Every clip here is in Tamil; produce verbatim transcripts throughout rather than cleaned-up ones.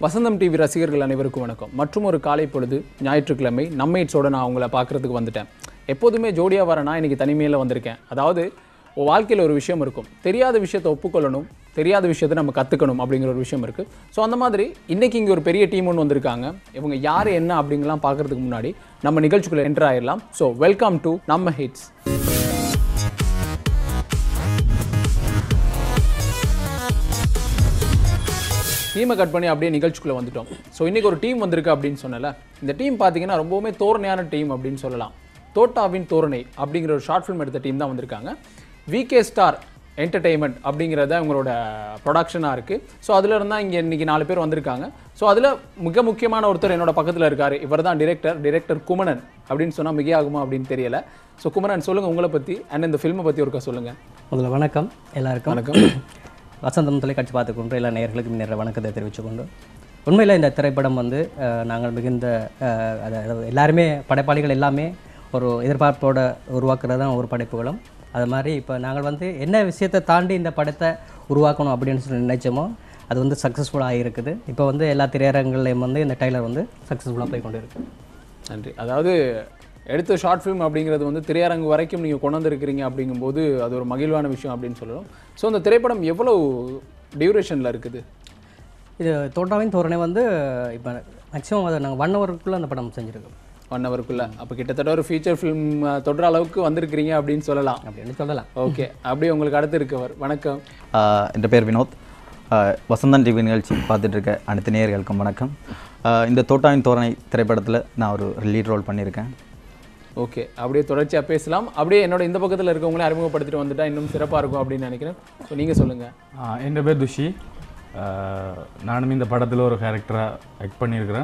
வசந்தம் டிவி ரசிகர்கள் அனைவருக்கும் வணக்கம். மற்றும் ஒரு காலை பொழுது ஞாயிற்றுக்கிழமை நம்மேட்ஸோட நான் உங்களை பார்க்குறதுக்கு வந்துட்டேன். எப்போதுமே ஜோடியாக வரேன்னா இன்றைக்கி தனிமையில் வந்திருக்கேன். அதாவது வாழ்க்கையில் ஒரு விஷயம் இருக்கும், தெரியாத விஷயத்தை ஒப்புக்கொள்ளணும், தெரியாத விஷயத்தை நம்ம கற்றுக்கணும் அப்படிங்கிற ஒரு விஷயம் இருக்குது. ஸோ அந்த மாதிரி இன்றைக்கி இங்கே ஒரு பெரிய டீம் ஒன்று வந்திருக்காங்க. இவங்க யார் என்ன அப்படிங்கலாம் பார்க்குறதுக்கு முன்னாடி நம்ம நிகழ்ச்சிக்குள்ளே என்டர் ஆகிடலாம். ஸோ வெல்கம் டு நம்ம ஹிட்ஸ். டீமை கட் பண்ணி அப்படியே நிகழ்ச்சிக்குள்ளே வந்துட்டோம். ஸோ இன்றைக்கி ஒரு டீம் வந்திருக்கு அப்படின்னு சொன்னல, இந்த டீம் பார்த்தீங்கன்னா ரொம்பவுமே தோரணையான டீம் அப்படின்னு சொல்லலாம். தோட்டாவின் தோரணை அப்படிங்கிற ஒரு ஷார்ட் ஃபிலிம் எடுத்த டீம் தான் வந்திருக்காங்க. விகே ஸ்டார் என்டர்டெயின்மெண்ட் அப்படிங்கிறத உங்களோட ப்ரொடக்ஷனாக இருக்குது. ஸோ அதில் இருந்தால் இங்கே இன்றைக்கி நாலு பேர் வந்திருக்காங்க. ஸோ அதில் மிக முக்கியமான ஒருத்தர் என்னோட பக்கத்தில் இருக்கார். இவர் தான் டிரெக்டர் டிரெக்டர் குமணன் அப்படின்னு சொன்னால் மிக ஆகுமா அப்படின்னு தெரியல. ஸோ குமணன், சொல்லுங்கள் உங்களை பற்றி அண்ட் இந்த ஃபில்மை பற்றி ஒருக்கா சொல்லுங்கள். முதல்ல வணக்கம் எல்லாருக்கும். வணக்கம். வசந்தம் தொலைக்காட்சி பார்த்துக்கொண்டு எல்லா நேயர்களுக்கும் நேர வணக்கத்தை தெரிவித்துக்கொண்டு, உண்மையில் இந்த திரைப்படம் வந்து நாங்கள் மிகுந்த அதாவது எல்லாருமே படைப்பாளிகள் எல்லாமே ஒரு எதிர்பார்ப்போட உருவாக்குறது தான் ஒரு படைப்புகளும். அது மாதிரி இப்போ நாங்கள் வந்து என்ன விஷயத்தை தாண்டி இந்த படத்தை உருவாக்கணும் அப்படின்னு சொல்லி நினைச்சோமோ அது வந்து சக்ஸஸ்ஃபுல்லாக இருக்குது. இப்போ வந்து எல்லா திரையரங்குகளையும் வந்து இந்த டைலர் வந்து சக்ஸஸ்ஃபுல்லாக போய் கொண்டு இருக்குது. நன்றி. அதாவது எடுத்த ஷார்ட் ஃபிலிம் அப்படிங்கிறது வந்து திரையரங்கு வரைக்கும் நீங்கள் கொண்டு வந்திருக்கிறீங்க அப்படிங்கும்போது அது ஒரு மகிழ்வான விஷயம் அப்படின்னு சொல்லலாம். ஸோ அந்த திரைப்படம் எவ்வளோ டியூரேஷனில் இருக்குது? இது தோட்டாவின் தோரணை வந்து இப்போ மேக்ஸிமம் அதை நாங்கள் ஒன் ஹவருக்குள்ளே அந்த படம் செஞ்சுருக்கோம். ஒன் ஹவருக்குள்ளே. அப்போ கிட்டத்தட்ட ஒரு ஃபீச்சர் ஃபிலிம் தொடுற அளவுக்கு வந்திருக்கிறீங்க அப்படின்னு சொல்லலாம். அப்படின்னு சொல்லலாம். ஓகே, அப்படியே உங்களுக்கு அடுத்து இருக்கவர். வணக்கம். என் பேர் வினோத். வசந்தன் டிவி நிகழ்ச்சி பார்த்துட்டு இருக்க அனைத்து நேயர்களுக்கும் வணக்கம். இந்த தோட்டாவின் தோரணை திரைப்படத்தில் நான் ஒரு லீட் ரோல் பண்ணியிருக்கேன். ஓகே, அப்படியே தொடர்ச்சியாக பேசலாம். அப்படியே என்னோட இந்த பக்கத்தில் இருக்கவங்களே அறிமுகப்படுத்திட்டு வந்துட்டா இன்னும் சிறப்பாக இருக்கும் அப்படின்னு நினைக்கிறேன். ஸோ நீங்கள் சொல்லுங்கள். என் பேர் துஷி. நானும் இந்த படத்தில் ஒரு கேரக்டராக ஆக்ட் பண்ணியிருக்கிறேன்.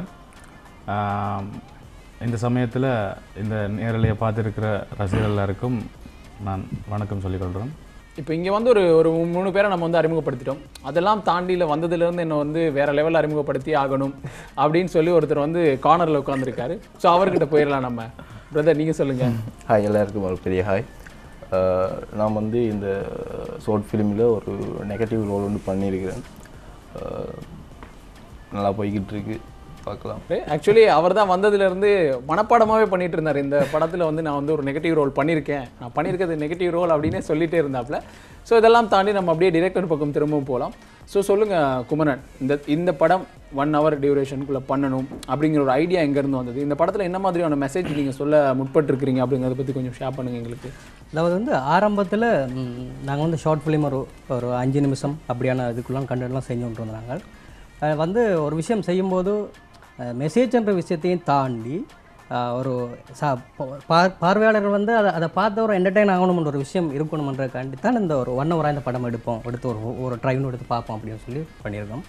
இந்த சமயத்தில் இந்த நேரலையை பார்த்துருக்கிற ரசிகர்கள் எல்லாருக்கும் நான் வணக்கம் சொல்லிக்கொள்கிறேன். இப்போ இங்கே வந்து ஒரு ஒரு மூணு பேரை நம்ம வந்து அறிமுகப்படுத்திட்டோம். அதெல்லாம் தாண்டியில் வந்ததுலேருந்து என்னை வந்து வேறு லெவலில் அறிமுகப்படுத்தி ஆகணும் அப்படின்னு சொல்லி ஒருத்தர் வந்து கார்னரில் உட்காந்துருக்காரு. ஸோ அவர்கிட்ட போயிடலாம் நம்ம. பிரதர், நீங்கள் சொல்லுங்கள். ஹாய், எல்லாருக்கும் ஒரு பெரிய ஹாய். நான் வந்து இந்த ஷார்ட் ஃபிலிமில் ஒரு நெகட்டிவ் ரோல் ஒன்று பண்ணியிருக்கிறேன். நல்லா போய்கிட்டு இருக்கு, பார்க்கலாம். ஆக்சுவலி அவர் தான் வந்ததுலேருந்து மனப்பாடமாகவே பண்ணிட்டு இருந்தார். இந்த படத்தில் வந்து நான் வந்து ஒரு நெகட்டிவ் ரோல் பண்ணியிருக்கேன், நான் பண்ணியிருக்கிறது நெகட்டிவ் ரோல் அப்படின்னே சொல்லிகிட்டே இருந்தாப்புல. ஸோ இதெல்லாம் தாண்டி நம்ம அப்படியே டிரெக்டர் பக்கம் திரும்பவும் போகலாம். ஸோ சொல்லுங்கள் குமரன், இந்த இந்த படம் ஒன் ஹவர் டியூரேஷனுக்குள்ளே பண்ணணும் அப்படிங்கிற ஒரு ஐடியா எங்கேருந்து வந்தது? இந்த படத்தில் என்ன மாதிரியான மெசேஜ் நீங்கள் சொல்ல முற்பட்டுருக்கிறீங்க அப்படிங்கிறத பற்றி கொஞ்சம் ஷேர் பண்ணுங்கள் எங்களுக்கு. அதாவது வந்து ஆரம்பத்தில் நாங்கள் வந்து ஷார்ட் ஃபிலிம் ஒரு ஒரு அஞ்சு நிமிஷம் அப்படியான இதுக்குள்ளாம் கண்டென்ட்லாம் செஞ்சு கொண்டு வந்தாங்க. வந்து ஒரு விஷயம் செய்யும்போது மெசேஜ்ன்ற விஷயத்தையும் தாண்டி ஒரு சா பார்வையாளர்கள் வந்து அதை அதை பார்த்து ஒரு என்டர்டெயின் ஆகணும்ன்ற ஒரு விஷயம் இருக்கணுமன்றக்காண்டி தான் இந்த ஒரு ஒன் ஹவராக இந்த படம் எடுப்போம், எடுத்து ஒரு ஒரு ட்ரைவ் எடுத்து பார்ப்போம் அப்படின்னு சொல்லி பண்ணியிருக்கோம்.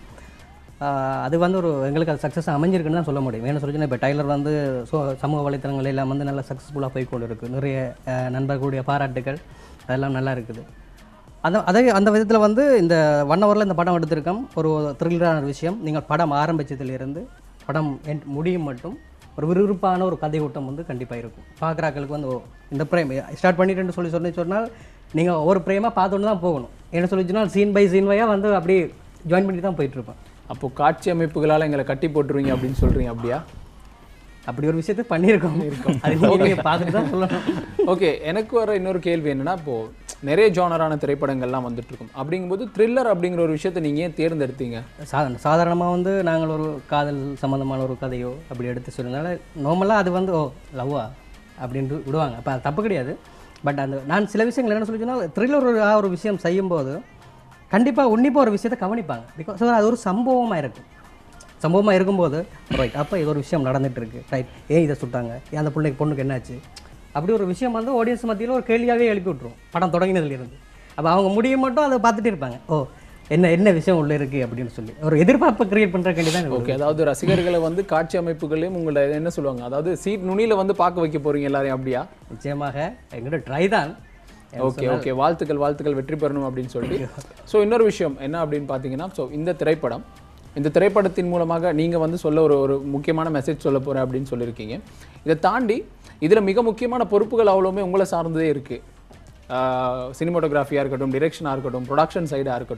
அது வந்து ஒரு எங்களுக்கு அது சக்ஸஸ் அமைஞ்சிருக்குன்னு தான் சொல்ல முடியும். ஏன்னு சொல்லிச்சுன்னா இப்போ டைலர் வந்து ஸோ சமூக வலைத்தளங்கள் எல்லாம் வந்து நல்லா சக்ஸஸ்ஃபுல்லாக போய் கொண்டு இருக்குது. நிறைய நண்பர்களுடைய பாராட்டுகள் அதெல்லாம் நல்லா இருக்குது. அந்த அதே அந்த விதத்தில் வந்து இந்த ஒன் ஹவரில் இந்த படம் எடுத்திருக்கோம். ஒரு த்ரில்லரான விஷயம். நீங்கள் படம் ஆரம்பித்ததுலேருந்து படம் என் முடியும் மட்டும் ஒரு விறுவிறுப்பான ஒரு கதை ஓட்டம் வந்து கண்டிப்பாக இருக்கும். பார்க்குறாக்களுக்கு வந்து இந்த பிரேம் ஸ்டார்ட் பண்ணிட்டுன்னு சொல்லி சொல்லி சொன்னால் நீங்கள் ஒவ்வொரு பிரேமாக பார்த்துட்டு தான் போகணும். என்ன சொல்லிச்சுன்னா சீன் பை சீன் வையாக வந்து அப்படியே ஜாயின் பண்ணி தான் போயிட்டுருப்பேன். அப்போது காட்சி அமைப்புகளால் எங்களை கட்டி போட்டுருவீங்க அப்படின்னு சொல்கிறீங்க, அப்படியா? அப்படி ஒரு விஷயத்தை பண்ணியிருக்கோம் இருக்கோம் அது நீங்கள் பார்த்துட்டு தான் சொல்லணும். ஓகே, எனக்கு வர இன்னொரு கேள்வி என்னென்னா, இப்போது நிறைய ஜானரான திரைப்படங்கள்லாம் வந்துட்டுருக்கும். அப்படிங்கும்போது த்ரில்லர் அப்படிங்கிற ஒரு விஷயத்தை நீங்கள் ஏன் தேர்ந்தெடுத்தீங்க? சா சாதாரணமாக வந்து நாங்கள் ஒரு காதல் சம்மந்தமான ஒரு கதையோ அப்படி எடுத்து சொன்னதுனால நார்மலாக அது வந்து ஓ லவ்வா அப்படின்ட்டு விடுவாங்க. அப்போ அது தப்பு கிடையாது. பட் அந்த நான் சில விஷயங்கள் என்ன சொல்லி சொன்னால் த்ரில்லர் ஒரு ஒரு விஷயம் செய்யும்போது கண்டிப்பாக உன்னிப்பாக ஒரு விஷயத்தை கவனிப்பாங்க. பிகாஸ் அது ஒரு சம்பவமாக இருக்கும். சம்பவமாக இருக்கும்போது ரைட் அப்போ இது ஒரு விஷயம் நடந்துகிட்டு இருக்குது, ரைட் ஏன் இதை சுட்டாங்க, ஏன் அந்த பிள்ளைக்கு பொண்ணுக்கு என்னாச்சு, அப்படி ஒரு விஷயம் வந்து ஆடியன்ஸ் மத்தியில் ஒரு கேள்வியாகவே எழுப்பி விட்ருவோம் படம் தொடங்கினதுலேருந்து. அப்போ அவங்க முடியும் மட்டும் அதை பார்த்துட்டு இருப்பாங்க, ஓ என்ன என்ன விஷயம் உள்ளே இருக்குது அப்படின்னு சொல்லி ஒரு எதிர்பார்ப்பை கிரியேட் பண்ணுறக்காண்டி தான். ஓகே, அதாவது ரசிகர்களை வந்து காட்சி அமைப்புகளையும் உங்களை என்ன சொல்லுவாங்க, அதாவது சீட் நுனியில் வந்து பார்க்க வைக்க போகிறீங்க எல்லாரையும், அப்படியா? நிச்சயமாக எங்கிட்ட ட்ரை தான். ஓகே ஓகே வாழ்த்துக்கள் வாழ்த்துக்கள் வெற்றி பெறணும் அப்படின்னு சொல்லி. ஸோ இன்னொரு விஷயம் என்ன அப்படின்னு பார்த்தீங்கன்னா, ஸோ இந்த திரைப்படம் இந்த திரைப்படத்தின் மூலமாக நீங்கள் வந்து சொல்ல ஒரு ஒரு முக்கியமான மெசேஜ் சொல்ல போகிறேன் அப்படின்னு சொல்லியிருக்கீங்க. இதை தாண்டி இதில் மிக முக்கியமான பொறுப்புகள் அவ்வளோமே உங்களை சார்ந்ததே இருக்குது. சினிமாட்டோகிராஃபியாக இருக்கட்டும், டிரெக்ஷனாக இருக்கட்டும், ப்ரொடக்ஷன் சைடாக இருக்கட்டும்,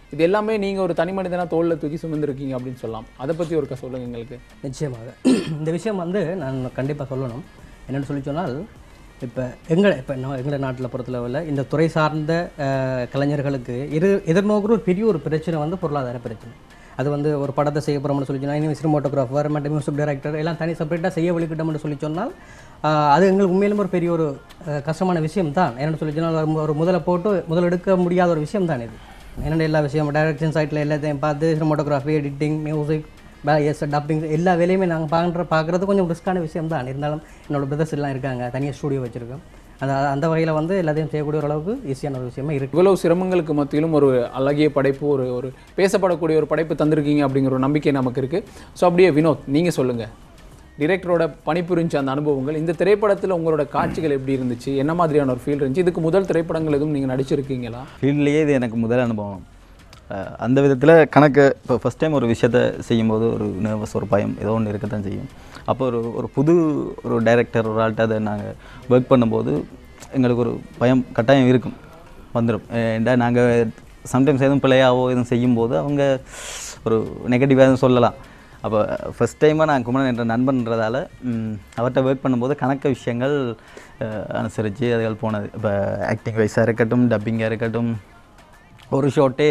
இது எல்லாமே நீங்கள் ஒரு தனி மனிதனாக தோளில் தூக்கி சுமந்துருக்கீங்க அப்படின்னு சொல்லலாம். அதை பற்றி ஒருக்கா சொல்லுங்கள் எங்களுக்கு. நிச்சயமாக இந்த விஷயம் வந்து நான் கண்டிப்பாக சொல்லணும். என்னென்னு சொல்லி சொன்னால், இப்போ எங்களை இப்போ நான் எங்களை நாட்டில் பொறுத்தளவில் இந்த துறை சார்ந்த கலைஞர்களுக்கு இரு எதிர்நோக்கிற ஒரு பெரிய ஒரு பிரச்சனை வந்து பொருளாதார பிரச்சனை. அது வந்து ஒரு படத்தை செய்ய போகிறோம்னு சொல்லி சொன்னால், இனி சினிமோட்டோகிராஃபர் மற்றும் மியூசிக் டைரக்டர் எல்லாம் தனி செப்பரேட்டாக செய்ய வலிக்கிட்டோம்னு சொல்லி சொன்னால் அது எங்களுக்கு உண்மையிலும் ஒரு பெரிய ஒரு கஷ்டமான விஷயம் தான். என்னென்னு சொல்லி சொன்னால், ஒரு முதலை போட்டு முதல் எடுக்க முடியாத ஒரு விஷயம் தான் இது. என்னென்ன எல்லா விஷயம் டைரக்ஷன் சைட்டில் எல்லாத்தையும் பார்த்து சினிமோட்டோகிராஃபி, எடிட்டிங், மியூசிக், எஸ் டப்பிங் எல்லா வேலையுமே நாங்கள் பார்க்குற பார்க்குறது கொஞ்சம் ரிஸ்க்கான விஷயம் தான். இருந்தாலும் என்னோடய பிரதர்ஸ் எல்லாம் இருக்காங்க, தனியாக ஸ்டூடியோ வச்சுருக்கோம். அந்த அந்த வகையில் வந்து எல்லாத்தையும் செய்யக்கூடிய ஓரளவுக்கு ஈஸியான ஒரு விஷயமா இருக்குது. இவ்வளவு சிரமங்களுக்கு மத்தியிலும் ஒரு அழகிய படைப்பு, ஒரு ஒரு பேசப்படக்கூடிய ஒரு படைப்பு தந்திருக்கீங்க அப்படிங்கிற ஒரு நம்பிக்கை நமக்கு இருக்குது. ஸோ அப்படியே வினோத், நீங்கள் சொல்லுங்கள், டிரெக்டரோட பணிபுரிஞ்ச அந்த அனுபவங்கள், இந்த திரைப்படத்தில் உங்களோட காட்சிகள் எப்படி இருந்துச்சு, என்ன மாதிரியான ஒரு ஃபீல் இருந்துச்சு? இதுக்கு முதல் திரைப்படங்கள் எதுவும் நீங்கள் நடிச்சிருக்கீங்களா? ஃபீல்ட்லேயே இது எனக்கு முதல் அனுபவம். அந்த விதத்தில் கணக்கு இப்போ ஃபஸ்ட் டைம் ஒரு விஷயத்தை செய்யும்போது ஒரு நர்வஸ், ஒரு பயம் ஏதோ ஒன்று இருக்கத்தான் செய்யும். அப்போ ஒரு ஒரு புது ஒரு டைரக்டர் ஒரு ஆள்கிட்ட அதை நாங்கள் ஒர்க் பண்ணும்போது எங்களுக்கு ஒரு பயம் கட்டாயம் இருக்கும், வந்துடும். ஏன்டா நாங்கள் சம்டைம்ஸ் எதுவும் பிள்ளையாவோ எதுவும் செய்யும்போது அவங்க ஒரு நெகட்டிவாக எதுவும் சொல்லலாம். அப்போ ஃபஸ்ட் டைமாக நான் குமரன் என்ற நண்பன்றதால அவர்கிட்ட ஒர்க் பண்ணும்போது கணக்க விஷயங்கள் அனுசரித்து அதுகள் போனது. இப்போ ஆக்டிங் வைஸாக இருக்கட்டும், டப்பிங்காக இருக்கட்டும், ஒரு ஷாட்டே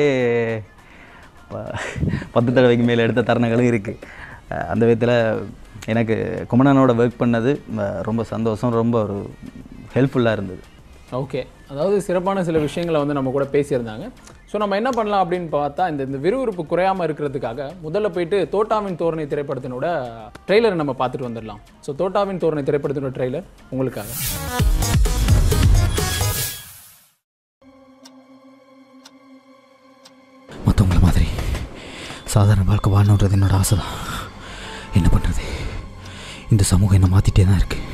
பத்து தடவைக்கு மேலே எடுத்த தருணங்களும் இருக்குது. அந்த விதத்தில் எனக்கு குமரனோட ஒர்க் பண்ணது ரொம்ப சந்தோஷம், ரொம்ப ஒரு ஹெல்ப்ஃபுல்லாக இருந்தது. ஓகே, அதாவது சிறப்பான சில விஷயங்களை வந்து நம்ம கூட பேசியிருந்தாங்க. ஸோ நம்ம என்ன பண்ணலாம் அப்படின்னு பார்த்தா, இந்த இந்த விறுவிறுப்பு குறையாமல் இருக்கிறதுக்காக முதல்ல போயிட்டு தோட்டாவின் தோரணை திரைப்படத்தினோட ட்ரெய்லரை நம்ம பார்த்துட்டு வந்துடலாம். ஸோ தோட்டாவின் தோரணை திரைப்படத்தினோட ட்ரெய்லர் உங்களுக்காக. மற்றவங்கள மாதிரி சாதாரண வாழ்க்கை வாழணுன்றது என்னோட ஆசை தான். என்ன பண்ணுறது, இந்த சமூகம் என்ன மாற்றிட்டே தான் இருக்கு.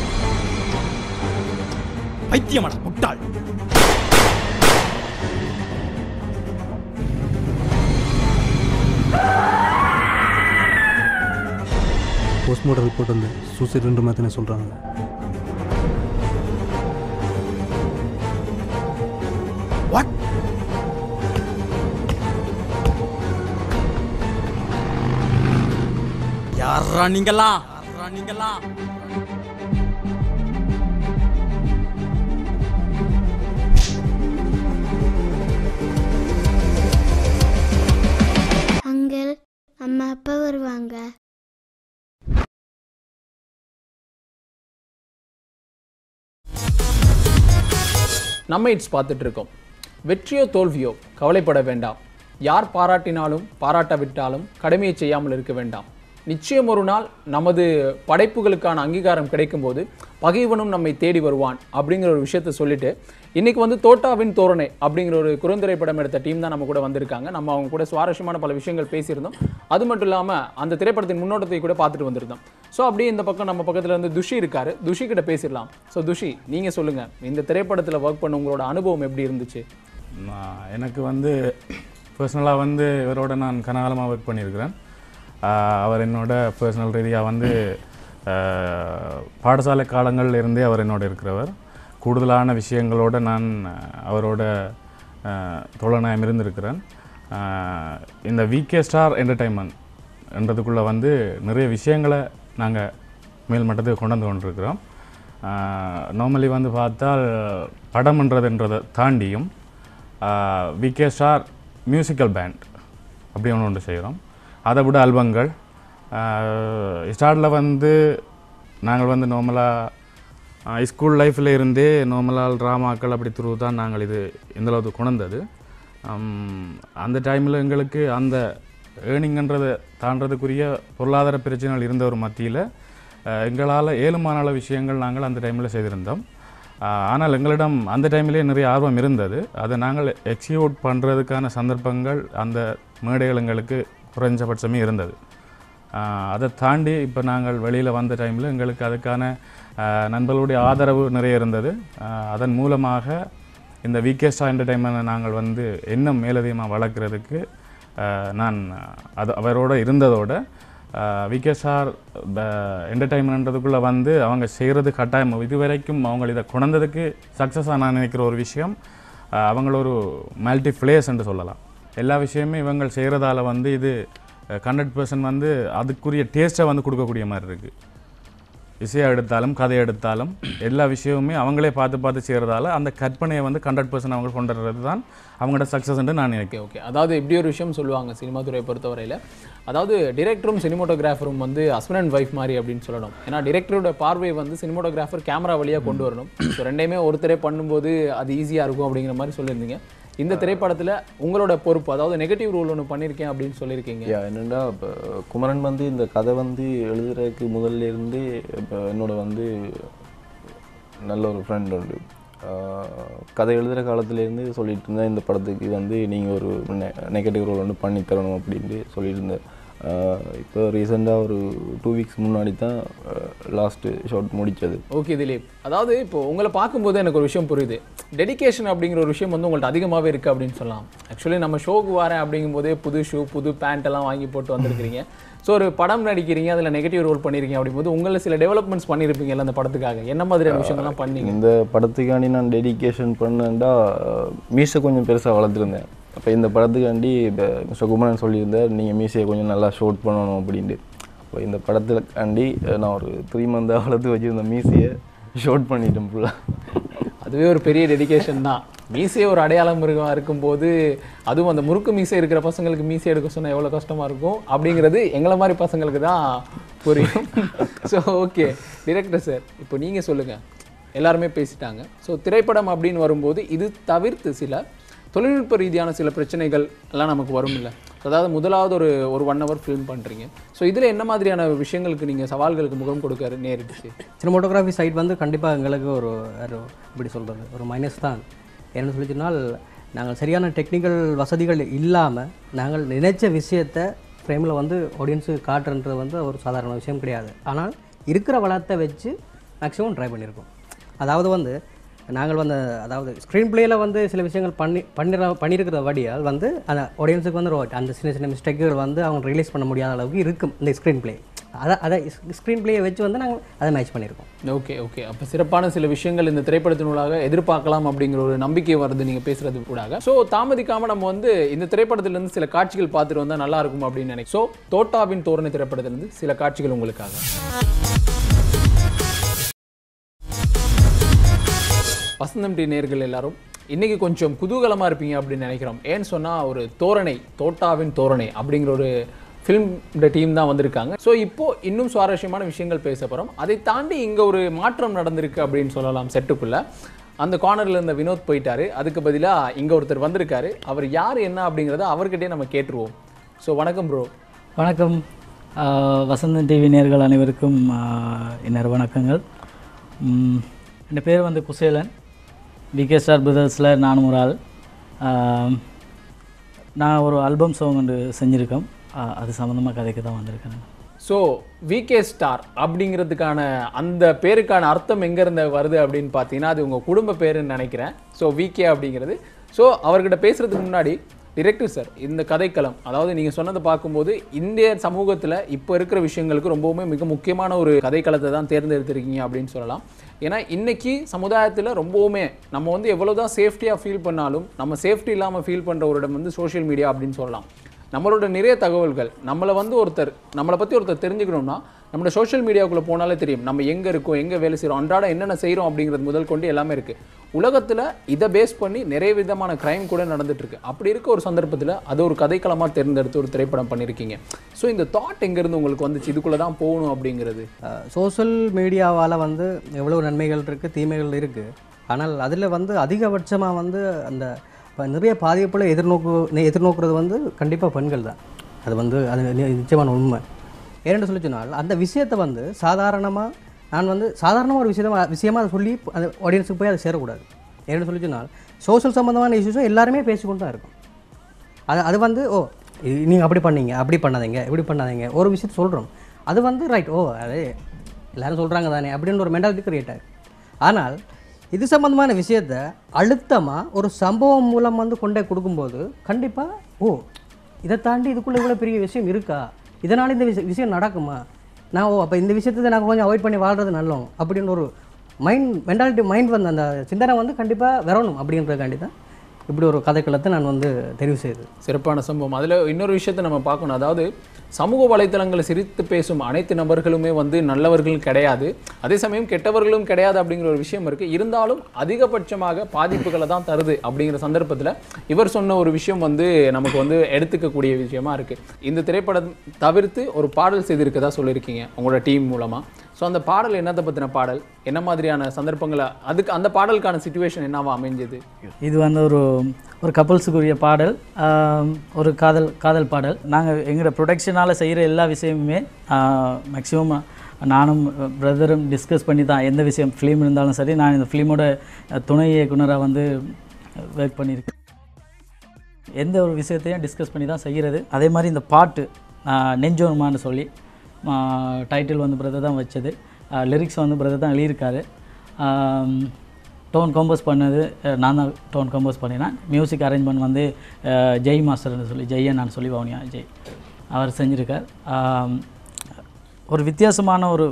பைத்தியமான முட்டாள். போஸ்ட்மார்ட்டம் ரிப்போர்ட் வந்து சூசைடுன்ற மாதிரி தானே சொல்கிறாங்க. வாட்? யாரா நீங்களா? யாரா நீங்களா? அங்கிள், அம்மா அப்பா வருவாங்க. நம்ம இட்ஸ் பார்த்துட்டு இருக்கோம். வெற்றியோ தோல்வியோ கவலைப்பட வேண்டாம். யார் பாராட்டினாலும் பாராட்டாவிட்டாலும் கடமையை செய்யாமல் இருக்க வேண்டாம். நிச்சயம் ஒரு நாள் நமது படைப்புகளுக்கான அங்கீகாரம் கிடைக்கும்போது பகைவனும் நம்மை தேடி வருவான் அப்படிங்கிற ஒரு விஷயத்த சொல்லிட்டு இன்றைக்கி வந்து தோட்டாவின் தோரணை அப்படிங்கிற ஒரு குறுந்திரைப்படம் எடுத்த டீம் தான் நம்ம கூட வந்திருக்காங்க. நம்ம அவங்க கூட சுவாரஸ்யமான பல விஷயங்கள் பேசியிருந்தோம். அது மட்டும் இல்லாமல் அந்த திரைப்படத்தின் முன்னோட்டத்தை கூட பார்த்துட்டு வந்திருந்தோம். ஸோ அப்படியே இந்த பக்கம் நம்ம பக்கத்தில் வந்து துஷி இருக்கார். துஷி கிட்ட பேசிடலாம். ஸோ துஷி, நீங்கள் சொல்லுங்கள், இந்த திரைப்படத்தில் ஒர்க் பண்ண உங்களோட அனுபவம் எப்படி இருந்துச்சு? எனக்கு வந்து பர்சனலாக வந்து இவரோட நான் கனகாலமாக ஒர்க் பண்ணியிருக்கிறேன். அவர் என்னோட பர்சனல் ரீதியாக வந்து பாடசாலை காலங்களில் இருந்தே அவர் என்னோட இருக்கிறவர். கூடுதலான விஷயங்களோடு நான் அவரோட தோழனாயம் இருந்திருக்கிறேன். இந்த விகே ஸ்டார் என்டர்டைன்மெண்ட் என்றதுக்குள்ளே வந்து நிறைய விஷயங்களை நாங்கள் மேல் மட்டத்துக்கு கொண்டு வந்து கொண்டிருக்கிறோம். நார்மலி வந்து பார்த்தால் படம்ன்றதுன்றதை தாண்டியும் விகே ஸ்டார் மியூசிக்கல் பேண்ட் அப்படி ஒன்று ஒன்று செய்கிறோம். அதை விட ஆல்பங்கள் ஸ்டார்டில் வந்து நாங்கள் வந்து நார்மலாக ஸ்கூல் லைஃப்பில் இருந்தே நார்மலாக ட்ராமாக்கள் அப்படி த்ரூ தான் நாங்கள் இது இந்தளவுக்கு கொண்டது. அந்த டைமில் எங்களுக்கு அந்த ஏர்னிங்கன்றதை தாண்டதுக்குரிய பொருளாதார பிரச்சனைகள் இருந்த ஒரு மத்தியில் எங்களால் ஏழுமான விஷயங்கள் நாங்கள் அந்த டைமில் செய்திருந்தோம். ஆனால் எங்களிடம் அந்த டைமிலே நிறைய ஆர்வம் இருந்தது. அதை நாங்கள் எக்ஸிக்யூட் பண்ணுறதுக்கான சந்தர்ப்பங்கள் அந்த மேடைகள் எங்களுக்கு குறைஞ்சபட்சமே இருந்தது. அதை தாண்டி இப்போ நாங்கள் வெளியில் வந்த டைமில் எங்களுக்கு அதுக்கான நண்பர்களுடைய ஆதரவு நிறைய இருந்தது. அதன் மூலமாக இந்த விகே ஸ்டார் என்டர்டைன்மெண்ட்டை நாங்கள் வந்து இன்னும் மேலதிகமாக வளர்க்குறதுக்கு நான் அது அவரோட இருந்ததோட விகே ஸ்டார் என்டர்டைன்மெண்ட்ன்றதுக்குள்ளே வந்து அவங்க செய்கிறது கட்டாயம் இதுவரைக்கும் அவங்க இதை கொண்டதுக்கு சக்ஸஸாக நான் நினைக்கிற ஒரு விஷயம் அவங்கள ஒரு மல்டி ஃப்ளேஸ் என்று சொல்லலாம். எல்லா விஷயமே இவங்க செய்கிறதால வந்து இது ஹண்ட்ரட் பர்சன்ட் வந்து அதுக்குரிய டேஸ்ட்டை வந்து கொடுக்கக்கூடிய மாதிரி இருக்குது. இசையை எடுத்தாலும் கதை எடுத்தாலும் எல்லா விஷயமுமே அவங்களே பார்த்து பார்த்து செய்கிறதால அந்த கற்பனையை வந்து ஹண்ட்ரட் பர்சன்ட் அவங்க கொண்டு வர்றது தான் அவங்களோட சக்ஸஸ்ன்னு நான் நினைக்கிறேன். ஓகே, அதாவது இப்படி ஒரு விஷயம் சொல்லுவாங்க சினிமா துறையை பொறுத்தவரையில், அதாவது டிரெக்டரும் சினிமோட்டோகிராஃபரும் வந்து ஹஸ்பண்ட் அண்ட் ஒய்ஃப் மாதிரி அப்படின்னு சொல்லணும். ஏன்னா டிரெக்டரோட பார்வை வந்து சினிமோட்டோகிராஃபர் கேமரா வழியாக கொண்டு வரணும். ஸோ ரெண்டையுமே ஒருத்தரே பண்ணும்போது அது ஈஸியாக இருக்கும் அப்படிங்கிற மாதிரி சொல்லியிருந்தீங்க. இந்த திரைப்படத்தில் உங்களோட பொறுப்பு, அதாவது நெகட்டிவ் ரோல் ஒன்று பண்ணியிருக்கேன் அப்படின்னு சொல்லியிருக்கீங்க. என்னென்னா இப்போ குமரன் வந்து இந்த கதை வந்து எழுதுறதுக்கு முதல்ல இருந்து இப்போ என்னோட வந்து நல்ல ஒரு ஃப்ரெண்ட் உண்டு. கதை எழுதுகிற காலத்துலேருந்து சொல்லிட்டு இருந்தேன், இந்த படத்துக்கு வந்து நீங்கள் ஒரு நெ நெகட்டிவ் ரோல் ஒன்று பண்ணி தரணும் அப்படின்ட்டு சொல்லிட்டு இருந்தேன். இப்போ ரீசெண்டாக ஒரு டூ வீக்ஸ் முன்னாடி தான் லாஸ்ட்டு ஷாட் முடித்தது. ஓகே திலீப், அதாவது இப்போது உங்களை பார்க்கும்போது எனக்கு ஒரு விஷயம் புரியுது. டெடிகேஷன் அப்படிங்கிற ஒரு விஷயம் வந்து உங்கள்ட்ட அதிகமாகவே இருக்குது அப்படின்னு சொல்லலாம். ஆக்சுவலி நம்ம ஷோக்கு வரேன் அப்படிங்கும்போதே புது ஷூ புது பேண்ட் எல்லாம் வாங்கி போட்டு வந்திருக்கிறீங்க. ஸோ ஒரு படம் நடிக்கிறீங்க, அதில் நெகட்டிவ் ரோல் பண்ணியிருக்கீங்க அப்படிங்கும்போது உங்களில் சில டெவலப்மெண்ட்ஸ் பண்ணியிருப்பீங்கல்ல அந்த படத்துக்காக, என்ன மாதிரியான விஷயங்கள்லாம் பண்ணீங்க? இந்த படத்துக்காண்டி நான் டெடிகேஷன் பண்ணேன்டா மீசை கொஞ்சம் பெருசாக வளர்த்துருந்தேன். அப்போ இந்த படத்துக்காண்டி இப்போ மிஸ்டர் குமரன் சொல்லியிருந்தார், நீங்கள் மீசையை கொஞ்சம் நல்லா ஷோட் பண்ணணும் அப்படின்ட்டு. அப்போ இந்த படத்துக்காண்டி நான் ஒரு த்ரீ மந்தாக வளர்த்து வச்சுருந்த மீசையை ஷோட் பண்ணிட்டேன் ஃபுல்லாக. அதுவே ஒரு பெரிய டெடிகேஷன் தான். மீசையே ஒரு அடையாளம் மிருகம் இருக்கும்போது, அதுவும் அந்த முறுக்கு மீசை இருக்கிற பசங்களுக்கு மீசை எடுக்க சொன்னால் எவ்வளோ கஷ்டமாக இருக்கும் அப்படிங்கிறது எங்களை மாதிரி பசங்களுக்கு தான் புரியும். ஸோ ஓகே டிரெக்டர் சார், இப்போ நீங்கள் சொல்லுங்கள். எல்லாருமே பேசிட்டாங்க. ஸோ திரைப்படம் அப்படின்னு வரும்போது இது தவிர்த்து சில தொழில்நுட்ப ரீதியான சில பிரச்சனைகள் எல்லாம் நமக்கு வரும் இல்லை? அதாவது முதலாவது ஒரு ஒரு ஒன் ஹவர் ஃபில்ம் பண்ணுறீங்க. ஸோ இதில் என்ன மாதிரியான விஷயங்களுக்கு நீங்கள் சவால்களுக்கு முகம் கொடுக்க நேரிடுச்சு? சினிமோட்டோகிராஃபி சைட் வந்து கண்டிப்பாக எங்களுக்கு ஒரு எப்படி சொல்கிறது ஒரு மைனஸ் தான். என்ன சொல்லி சொன்னால், நாங்கள் சரியான டெக்னிக்கல் வசதிகள் இல்லாமல் நாங்கள் நினைச்ச விஷயத்தை ஃப்ரேமில் வந்து ஆடியன்ஸுக்கு காட்டுறது வந்து ஒரு சாதாரண விஷயம் கிடையாது. ஆனால் இருக்கிற வளத்தை வச்சு மேக்ஸிமம் ட்ரை பண்ணியிருக்கோம். அதாவது வந்து நாங்கள் வந்து அதாவது ஸ்க்ரீன் பிளேயில் வந்து சில விஷயங்கள் பண்ணி பண்ணிட பண்ணியிருக்கிற வடியால் வந்து அந்த ஆடியன்ஸுக்கு வந்து அந்த சின்ன சின்ன மிஸ்டேக்குகள் வந்து அவங்க ரிலீஸ் பண்ண முடியாத அளவுக்கு இருக்கும் இந்த ஸ்க்ரீன் பிளே. அதை அதை ஸ்க்ரீன் பிளேயை வச்சு வந்து நாங்கள் அதை மேட்ச் பண்ணியிருக்கோம். ஓகே ஓகே அப்போ சிறப்பான சில விஷயங்கள் இந்த திரைப்படத்தினூடாக எதிர்பார்க்கலாம் அப்படிங்கிற ஒரு நம்பிக்கை வருது நீங்கள் பேசுகிறது கூடாக. ஸோ தாமதிக்காமல் நம்ம வந்து இந்த திரைப்படத்திலேருந்து சில காட்சிகள் பார்த்துட்டு வந்தால் நல்லா இருக்கும் அப்படின்னு நினைக்கிறேன். ஸோ தோட்டாவின் தோரணை திரைப்படத்திலிருந்து சில காட்சிகள் உங்களுக்காக. வசந்தம் டி நேயர்கள் எல்லாரும் இன்றைக்கி கொஞ்சம் குதூகலமாக இருப்பீங்க அப்படின்னு நினைக்கிறோம். ஏன்னு சொன்னால் ஒரு தோரணை, தோட்டாவின் தோரணை அப்படிங்கிற ஒரு ஃபிலிம் இந்த டீம் தான் வந்திருக்காங்க. ஸோ இப்போது இன்னும் சுவாரஸ்யமான விஷயங்கள் பேச போகிறோம். அதை தாண்டி இங்கே ஒரு மாற்றம் நடந்திருக்கு அப்படின்னு சொல்லலாம். செட்டுக்குள்ளே அந்த கார்னரில் இருந்த வினோத் போயிட்டாரு, அதுக்கு பதிலாக இங்கே ஒருத்தர் வந்திருக்காரு. அவர் யார் என்ன அப்படிங்கிறத அவர்கிட்டே நம்ம கேட்டுருவோம். ஸோ வணக்கம் ப்ரோ. வணக்கம் வசந்தம் டிவி நேயர்கள் அனைவருக்கும் இன்னொரு வணக்கங்கள். என் பேர் வந்து குசேலன். விகே ஸ்டார் பிரதர்ஸில் நானும் ஒரு ஆள். நான் ஒரு ஆல்பம் சாங் ஒன்று செஞ்சுருக்கேன், அது சம்மந்தமாக கதைக்கு தான் வந்திருக்கேன். ஸோ விகே ஸ்டார் அப்படிங்கிறதுக்கான அந்த பேருக்கான அர்த்தம் எங்கேருந்து வருது அப்படின்னு பார்த்தீங்கன்னா அது உங்கள் குடும்ப பேருன்னு நினைக்கிறேன். ஸோ விகே அப்படிங்கிறது. ஸோ அவர்கிட்ட பேசுகிறதுக்கு முன்னாடி டிரெக்டர் சார், இந்த கதைக்களம், அதாவது நீங்கள் சொன்னதை பார்க்கும்போது இந்திய சமூகத்தில் இப்போ இருக்கிற விஷயங்களுக்கு ரொம்பவுமே மிக முக்கியமான ஒரு கதைக்களத்தை தான் தேர்ந்தெடுத்திருக்கீங்க அப்படின்னு சொல்லலாம். ஏன்னா இன்றைக்கி சமுதாயத்தில் ரொம்பவுமே நம்ம வந்து எவ்வளோ தான் சேஃப்டியாக ஃபீல் பண்ணாலும் நம்ம சேஃப்டி இல்லாமல் ஃபீல் பண்ணுற ஒரு இடம் வந்து சோஷியல் மீடியா அப்படின்னு சொல்லலாம். நம்மளோட நிறைய தகவல்கள் நம்மளை வந்து ஒருத்தர் நம்மளை பற்றி ஒருத்தர் தெரிஞ்சுக்கணும்னா நம்மளோட சோஷியல் மீடியாவுக்குள்ளே போனாலே தெரியும் நம்ம எங்கே இருக்கோம், எங்கே வேலை செய்கிறோம், அன்றாட என்னென்ன செய்கிறோம் அப்படிங்கிறது முதல் கொண்டு எல்லாமே இருக்குது. உலகத்தில் இதை பேஸ் பண்ணி நிறைய விதமான க்ரைம் கூட நடந்துகிட்ருக்கு. அப்படி இருக்க ஒரு சந்தர்ப்பத்தில் அது ஒரு கதைக்களமாக தேர்ந்தெடுத்து ஒரு திரைப்படம் பண்ணியிருக்கீங்க. ஸோ இந்த தாட் எங்கேருந்து உங்களுக்கு வந்துச்சு இதுக்குள்ளே தான் போகணும் அப்படிங்கிறது? சோஷியல் மீடியாவால் வந்து எவ்வளோ நன்மைகள் இருக்குது, தீமைகள் இருக்குது. ஆனால் அதில் வந்து அதிகபட்சமாக வந்து அந்த இப்போ நிறைய பாதிப்புகளை எதிர்நோக்கு எதிர்நோக்குறது வந்து கண்டிப்பாக பெண்கள் தான். அது வந்து அது நிச்சயமான உண்மை. ஏன்னு சொல்லி சொன்னால் அந்த விஷயத்தை வந்து சாதாரணமாக நான் வந்து சாதாரணமாக ஒரு விஷயத்தை விஷயமாக அதை சொல்லி அந்த ஆடியன்ஸுக்கு போய் அதை சேரக்கூடாது. ஏன்னு சொல்லி சொன்னால் சோஷியல் சம்மந்தமான இஷ்யூஸும் எல்லாருமே பேசிக்கொண்டு தான் இருக்கும். அது அது வந்து ஓ நீங்கள் அப்படி பண்ணீங்க, அப்படி பண்ணாதீங்க, இப்படி பண்ணாதீங்க, ஒரு விஷயத்தை சொல்கிறோம், அது வந்து ரைட், ஓ அது எல்லோரும் சொல்கிறாங்க தானே அப்படின்னு ஒரு மென்டாலிட்டி கிரியேட் ஆகும். ஆனால் இது சம்மந்தமான விஷயத்தை அழுத்தமாக ஒரு சம்பவம் மூலம் வந்து கொண்டே கொடுக்கும்போது கண்டிப்பாக ஓ இதை தாண்டி இதுக்குள்ளே இவ்வளோ பெரிய விஷயம் இருக்கா, இதனால் இந்த விஷயம் விஷயம் நடக்குமா, நான் ஓ அப்போ இந்த விஷயத்தை நான் கொஞ்சம் அவாய்ட் பண்ணி வாழ்கிறது நல்லோம் அப்படின்னு ஒரு மைண்ட் மென்டாலிட்டி மைண்ட் வந்து அந்த சிந்தனை வந்து கண்டிப்பாக வரணும். அப்படின்றதுக்காண்டி தான் இப்படி ஒரு கதைக்களத்தை நான் வந்து தெரிவு செய்தது. சிறப்பான சம்பவம். அதில் இன்னொரு விஷயத்தை நம்ம பார்க்கணும். அதாவது சமூக வலைத்தளங்களை சிரித்து பேசும் அனைத்து நபர்களுமே வந்து நல்லவர்களும் கிடையாது, அதே சமயம் கெட்டவர்களும் கிடையாது அப்படிங்கிற ஒரு விஷயம் இருக்குது. இருந்தாலும் அதிகபட்சமாக பாதிப்புகளை தான் தருது அப்படிங்கிற சந்தர்ப்பத்தில் இவர் சொன்ன ஒரு விஷயம் வந்து நமக்கு வந்து எடுத்துக்கக்கூடிய விஷயமா இருக்குது. இந்த திரைப்படம் தவிர்த்து ஒரு பாடல் செய்திருக்கதா சொல்லியிருக்கீங்க உங்களோட டீம் மூலமாக. ஸோ அந்த பாடல் என்னத்தை பற்றின பாடல், என்ன மாதிரியான சந்தர்ப்பங்களை, அதுக்கு அந்த பாடலுக்கான சிச்சுவேஷன் என்னவா அமைஞ்சது? இது வந்து ஒரு ஒரு கப்பல்ஸுக்குரிய பாடல், ஒரு காதல் காதல் பாடல். நாங்கள் எங்களோட ப்ரொடக்ஷனால் செய்கிற எல்லா விஷயமுமே மேக்ஸிமம் நானும் பிரதரும் டிஸ்கஸ் பண்ணி தான், எந்த விஷயம் ஃபிலிம் இருந்தாலும் சரி, நான் இந்த ஃபிலிமோட துணை இயக்குனராக வந்து ஒர்க் பண்ணியிருக்கேன். எந்த ஒரு விஷயத்தையும் டிஸ்கஸ் பண்ணி தான் செய்கிறது. அதே மாதிரி இந்த பாட்டு நெஞ்சோருமான்னு சொல்லி டைட்டில் வந்து பிரதர் தான் வச்சது, லிரிக்ஸ் வந்து பிரதர் தான் எழுதியிருக்காரு. டோன் கம்போஸ் பண்ணது நான் தான் டோன் கம்போஸ் பண்ணினேன். மியூசிக் அரேஞ்ச்மெண்ட் வந்து ஜெய் மாஸ்டர்னு சொல்லி ஜெய்யன் நான் சொல்லி வவுனியா ஜெய் அவர் செஞ்சுருக்கார். ஒரு வித்தியாசமான ஒரு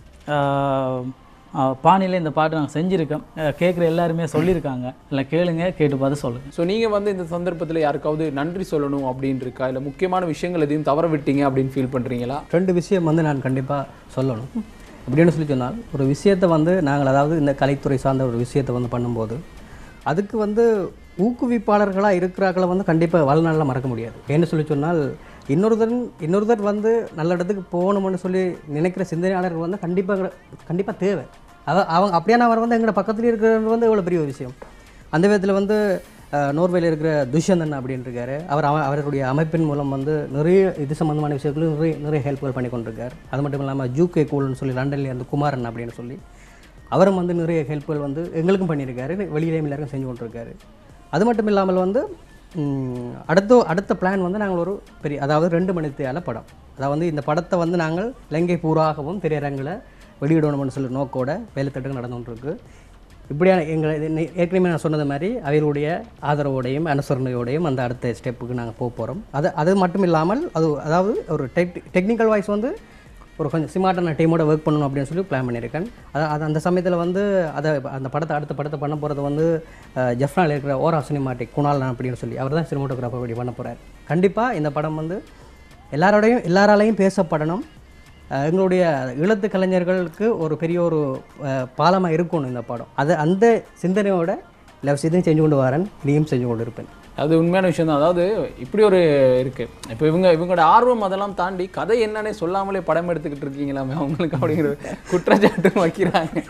பாணியில் இந்த பாட்டு நாங்கள் செஞ்சுருக்கோம். கேட்குற எல்லாருமே சொல்லியிருக்காங்க, இல்லை கேளுங்க, கேட்டு பார்த்து சொல்லுங்கள். ஸோ நீங்கள் வந்து இந்த சந்தர்ப்பத்தில் யாருக்காவது நன்றி சொல்லணும் அப்படின்னு இருக்கா, இல்லை முக்கியமான விஷயங்கள் எதையும் தவற விட்டீங்க அப்படின்னு ஃபீல் பண்ணுறீங்களா? ரெண்டு விஷயம் வந்து நான் கண்டிப்பாக சொல்லணும். அப்படின்னு சொல்லி சொன்னால், ஒரு விஷயத்தை வந்து நாங்கள் அதாவது இந்த கலைத்துறை சார்ந்த ஒரு விஷயத்தை வந்து பண்ணும்போது அதுக்கு வந்து ஊக்குவிப்பாளர்களாக இருக்கிறாக்களை வந்து கண்டிப்பாக வாழ்நாளில் மறக்க முடியாது. ஏன்னு சொல்லி சொன்னால், இன்னொருத்தர் இன்னொருத்தர் வந்து நல்ல இடத்துக்கு போகணும்னு சொல்லி நினைக்கிற சிந்தனையாளர்கள் வந்து கண்டிப்பாக கண்டிப்பாக தேவை. அவ அவங்க அப்படியான அவர் வந்து எங்களோட பக்கத்தில் இருக்கிறது வந்து எவ்வளோ பெரிய ஒரு விஷயம். அந்த விதத்தில் வந்து நோர்வேயில் இருக்கிற துஷ்யந்தன் அப்படின்னு இருக்காரு. அவர் அவ அவருடைய அமைப்பின் மூலம் வந்து நிறைய இது சம்மந்தமான விஷயங்களும் நிறைய நிறைய ஹெல்ப்கள் பண்ணி கொண்டிருக்கார். அது மட்டும் இல்லாமல் ஜூகே கூல்னு சொல்லி லண்டன்லேயே இருந்து குமாரன் அப்படின்னு சொல்லி அவரும் வந்து நிறைய ஹெல்ப்கள் வந்து எங்களுக்கும் பண்ணியிருக்காரு, வெளியிலேயும் எல்லாருக்கும் செஞ்சு கொண்டிருக்காரு. அது மட்டும் இல்லாமல் வந்து அடுத்த அடுத்த பிளான் வந்து நாங்கள் ஒரு பெரிய அதாவது ரெண்டு மணி தேவை படம், அதாவது வந்து இந்த படத்தை வந்து நாங்கள் இலங்கை பூராகவும் திரையரங்கில் வெளியிடணும்னு சொல்லி நோக்கோட வேலைத்திட்டங்கள் நடந்து கொண்டிருக்கு. இப்படியான எங்களை ஏற்கனவே நான் சொன்னது மாதிரி அவர்களுடைய ஆதரவோடையும் அனுசரணையோடையும் அந்த அடுத்த ஸ்டெப்புக்கு நாங்கள் போக போகிறோம். அது அது மட்டும் இல்லாமல் அது அதாவது ஒரு டெக் டெக்னிக்கல் வாய்ஸ் வந்து ஒரு கொஞ்சம் சிமார்ட்டான டீமோட ஒர்க் பண்ணணும் அப்படின்னு சொல்லி பிளான் பண்ணியிருக்கேன். அது அது அந்த சமயத்தில் வந்து அதை அந்த படத்தை அடுத்த படத்தை பண்ண போகிறது வந்து ஜெஃப்னாவில் இருக்கிற ஓரா சினிமாட்டிக் குணால் அப்படின்னு சொல்லி அவர் தான் சினிமாட்டோகிராஃபர் அப்படி பண்ண போகிறார். கண்டிப்பாக இந்த படம் வந்து எல்லாரோடையும் எல்லாராலையும் பேசப்படணும். எங்களுடைய ஈழத்து கலைஞர்களுக்கு ஒரு பெரிய ஒரு பாலமாக இருக்கணும் இந்த படம். அது அந்த சிந்தனையோட எல்லா விஷயத்தையும் செஞ்சு கொண்டு வரேன், இனியும் செஞ்சு கொண்டு இருப்பேன். அது உண்மையான விஷயம் தான். அதாவது இப்படி ஒரு இருக்குது, இப்போ இவங்க இவங்களோட ஆர்வம் அதெல்லாம் தாண்டி கதை என்னன்னே சொல்லாமலே படம் எடுத்துக்கிட்டு இருக்கீங்களாமே அவங்களுக்கு அப்படிங்கிற குற்றச்சாட்டு வைக்கிறாங்க.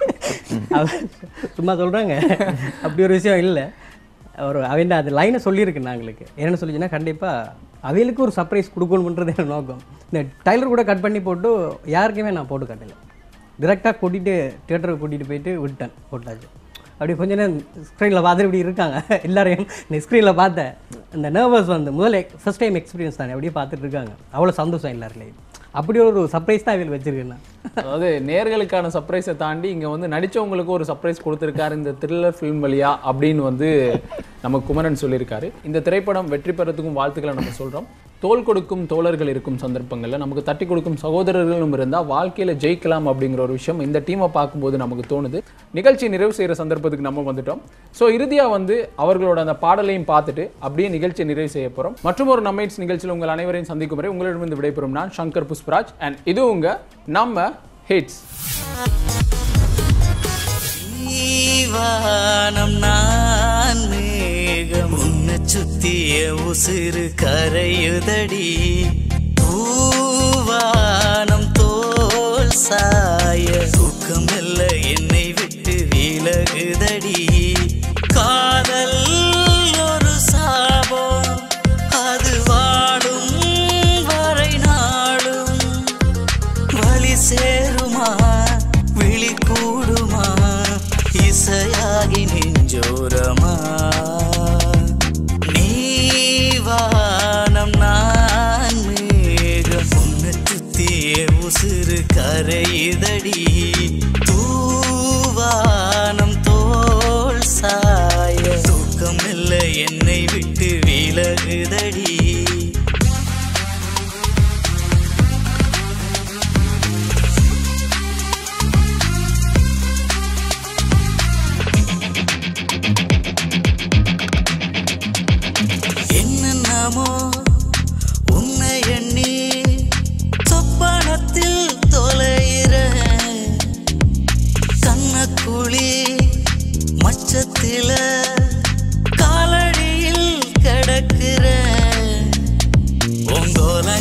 சும்மா சொல்கிறாங்க, அப்படி ஒரு விஷயம் இல்லை. ஒரு அவன் அது லைனை சொல்லியிருக்கு நாங்களுக்கு என்னென்னு சொல்லிச்சுன்னா, கண்டிப்பாக அவைகளுக்கு ஒரு சர்ப்ரைஸ் கொடுக்கணுன்றது என்ன நோக்கம். இந்த டைலர் கூட கட் பண்ணி போட்டு யாருக்குமே நான் போட்டு காட்டலை, டிரெக்டாக கூட்டிகிட்டு தியேட்டருக்கு கூட்டிகிட்டு போயிட்டு விட்டேன், போட்டாச்சு. அப்படி கொஞ்ச நேரம் ஸ்க்ரீனில் பார்த்துட்டு இப்படி இருக்காங்க எல்லாரையும். இந்த ஸ்க்ரீனில் பார்த்தேன் இந்த நர்வஸ் வந்து முதல்ல ஃபஸ்ட் டைம் எக்ஸ்பீரியன்ஸ் தானே, அப்படியே பார்த்துட்டு இருக்காங்க. அவ்வளோ சந்தோஷம் எல்லாருலேயும். அப்படி ஒரு சர்ப்ரைஸ் தான் இவங்க வச்சுருக்கேன். அதாவது நேர்களுக்கான சர்ப்ரைஸை தாண்டி இங்கே வந்து நடித்தவங்களுக்கு ஒரு சர்ப்ரைஸ் கொடுத்துருக்காரு இந்த த்ரில்லர் ஃபிலிம் வழியா அப்படின்னு வந்து நம்ம குமரன் சொல்லியிருக்காரு. இந்த திரைப்படம் வெற்றி பெறத்துக்கும் வாழ்த்துக்களை நம்ம சொல்கிறோம். தோள் கொடுக்கும் தோழர்கள் இருக்கும் சந்தர்ப்பங்களில் நமக்கு தட்டி கொடுக்கும் சகோதரர்களும் இருந்தால் வாழ்க்கையில் ஜெயிக்கலாம் அப்படிங்கிற ஒரு விஷயம் இந்த டீமை பார்க்கும்போது நமக்கு தோணுது. நிகழ்ச்சி நிறைவு செய்கிற சந்தர்ப்பத்துக்கு நம்ம வந்துட்டோம். ஸோ இறுதியாக வந்து அவர்களோட அந்த பாடலையும் பார்த்துட்டு அப்படியே நிகழ்ச்சியை நிறைவு செய்ய போகிறோம். மற்றும் ஒரு நம்மைட்ஸ் நிகழ்ச்சியில் உங்கள் அனைவரையும் சந்திக்கும் வரை உங்களிடமிருந்து விடைபெறும் நான் சங்கர் புஷ்பராஜ். அண்ட் இது உங்க நம்ம ஹிட்ஸ். நான் மேகம் உன்னை சுத்திய உசிறு கரையுதடி, பூவானம் தோல் சாய தூக்கமில்ல என்னை விட்டு விலகுதடி. காதல் ஒரு சாபம், அது வாடும் வரை நாடும் வழி சேருமா விழி கூடுமா இசையாகி நெஞ்சோரமா. நீவானம் நான் மேகம் உன்னை சுத்திய உசிறு கரையுதடி.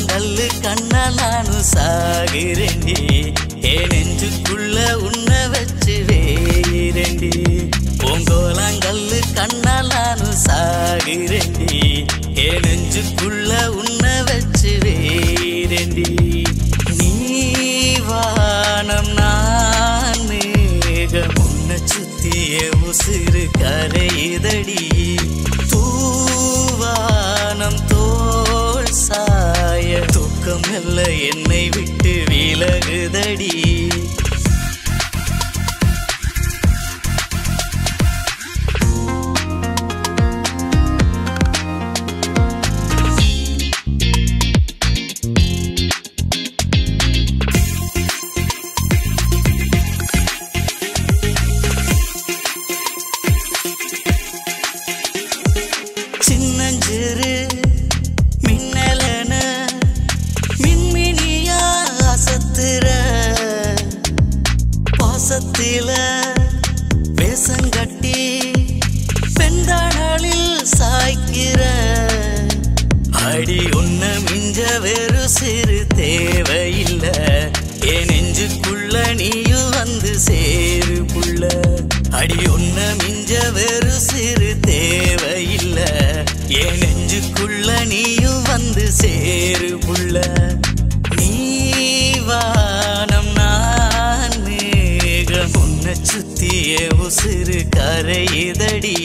கூழாங்கல்லு கண்ணா நானும் சாகிறேண்டி என் நெஞ்சுக்குள்ள உன்னை வச்சு வேறேண்டி பூங்கோலாங்கல்லு கண்ணா நானும் சாகிறேண்டி என் நெஞ்சுக்குள்ள உன்னை வச்சு வேறேண்டி நீ வானம் நான் மேகம் உன்னை சுத்திய உசிறு கரையுதடி தூவானம் தோள் சாய தூக்கம் இல்ல என்னை விட்டு விலகுதடி சின்னஞ்சிறு மின்னலன மின்மினியா அசத்துற பாசத்தில வேசங்கட்டி பெண்தாளில் சாய்க்கிற அடி உன்ன மிஞ்ச வெறு சிறு தேவையில்ல என் நெஞ்சுக்குள்ள நீயும் வந்து சேரு புள்ள அடி உன்ன மிஞ்ச வெறு சிறு தேவையில்ல என் நெஞ்சுக்குள்ள நீயும் வந்து சேரு புள்ள நீ வானம் நான் மேகம் உன்னை சுத்திய உசிறு கரையுதடி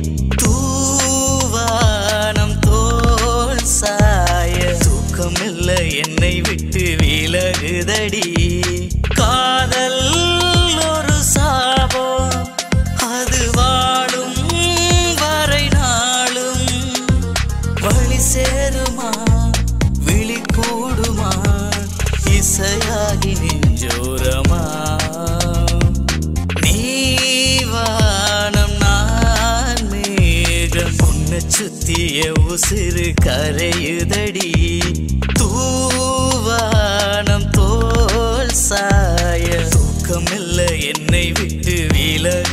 தூவானம் தோள் சாய தூக்கம் இல்ல என்னை விட்டு விலகுதடி காதல் ஒரு சாபம் அது வாழும் வரை நாளும் வழி சேருமா விழி கூடுமா இசையாகி நெஞ்சோரமா நீ வானம் நான் மேகம் உன்னை சுத்திய உசிறு கரையுதடி தூவானம் தோள் சாய தூக்கம் இல்ல என்னை விட்டு விலகு